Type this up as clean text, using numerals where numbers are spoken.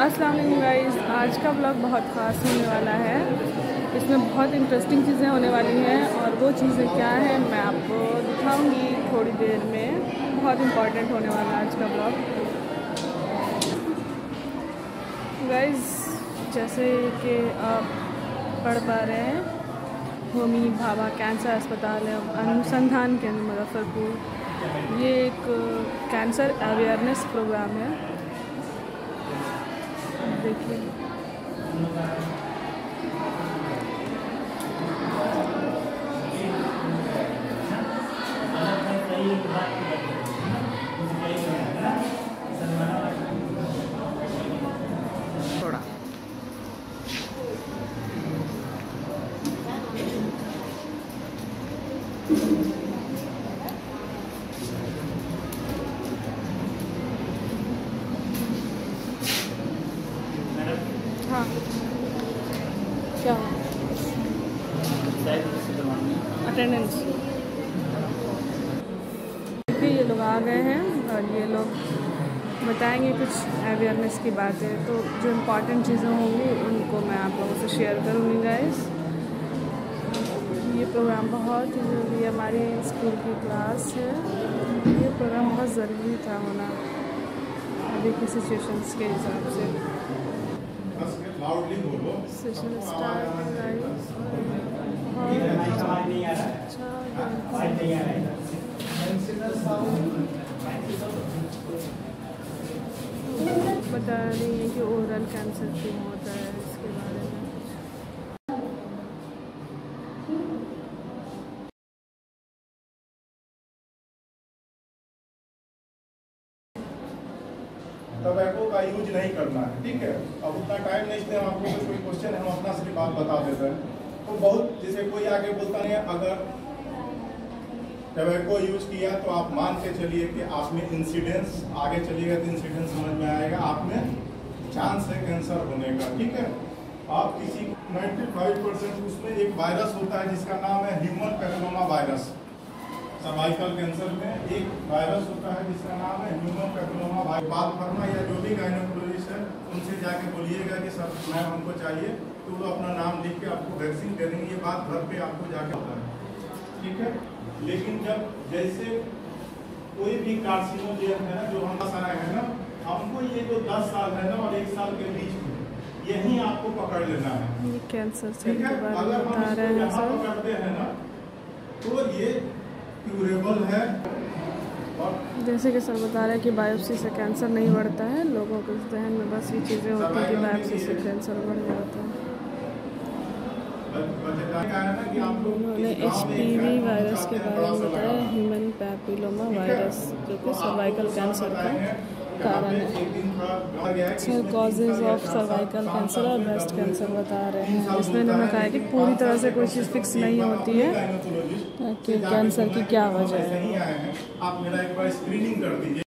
अस्सलाम वालेकुम गाइस, आज का व्लॉग बहुत ख़ास होने वाला है। इसमें बहुत इंटरेस्टिंग चीज़ें होने वाली हैं और वो चीज़ें क्या हैं मैं आपको दिखाऊंगी थोड़ी देर में। बहुत इम्पॉर्टेंट होने वाला है आज का व्लॉग। गाइस, जैसे कि आप पढ़ पा रहे हैं, होमी भाभा कैंसर अस्पताल है अनुसंधान केंद्र मुजफ्फरपुर। ये एक कैंसर अवेयरनेस प्रोग्राम है। देखिए थोड़ा हाँ क्या अटेंडेंस। देखिए ये लोग आ गए हैं और ये लोग बताएंगे कुछ अवेयरनेस की बातें। तो जो इम्पोर्टेंट चीज़ें होंगी उनको मैं आप लोगों से शेयर करूँगी गाइस। ये प्रोग्राम बहुत ही ज़रूरी है, हमारी स्कूल की क्लास है। ये प्रोग्राम बहुत ज़रूरी था होना अभी की सिचुएशंस के हिसाब से। सेशन स्टार्ट बता रही है कि ओरल कैंसर क्यों होता है, इसके बारे में। टबैको का यूज नहीं करना है, ठीक है। अब उतना टाइम नहीं, इसलिए आपको कोई क्वेश्चन हम अपना सिर्फ बात बता देते हैं। तो बहुत जैसे कोई आगे बोलता नहीं है, अगर टबैको यूज किया तो आप मान के चलिए कि आप में इंसिडेंस आगे चलिएगा तो इंसिडेंस समझ में आएगा, आप में चांस है कैंसर होने का, ठीक है। आप किसी 95% उसमें एक वायरस होता है जिसका नाम है human papilloma virus. Cervical cancer में एक वायरस होता है जिसका नाम है ह्यूमन पैपिलोमा वायरस। बात करना या जो भी गायनोकोलॉजिस्ट है उनसे जाके बोलिएगा कि सर मैम हमको चाहिए, तो वो अपना नाम लिख के आपको वैक्सीन दे देंगे। ये बात घर पे आपको जाके होता है, ठीक है। लेकिन जब जैसे कोई भी कार्सिनोजेन है ना, जो हम सारा है ना, हमको ये जो 10 साल है ना और 1 साल के बीच में यही आपको पकड़ लेना है। ये कैंसर से ठीक है, अगर हम इसको यहाँ पकड़ते हैं ना तो ये क्यूरेबल है। और जैसे कि सर बता रहे हैं कि बायोप्सी से कैंसर नहीं बढ़ता है। लोगों के जहन में बस ये चीज़ें होती हैं कि बायोप्सी से कैंसर बढ़ जाता है। उन्होंने HPV वायरस के बारे में बताया, ह्यूमन पैपिलोमा वायरस, जो कि सर्वाइकल कैंसर का कारण है। कॉजेज ऑफ सर्वाइकल कैंसर और ब्रेस्ट कैंसर बता रहे हैं। इसमें उन्होंने कहा है कि पूरी तरह से कोई चीज़ फिक्स नहीं होती है कि कैंसर की क्या वजह है। आप मेरा एक बार स्क्रीनिंग कर दीजिए।